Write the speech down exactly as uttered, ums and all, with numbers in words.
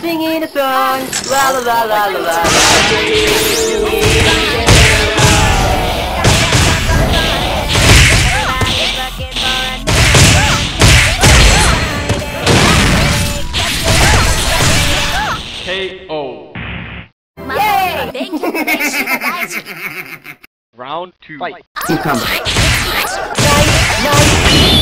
singing a song. La la la la la la. K O. Round two. Fight. Nine, nine,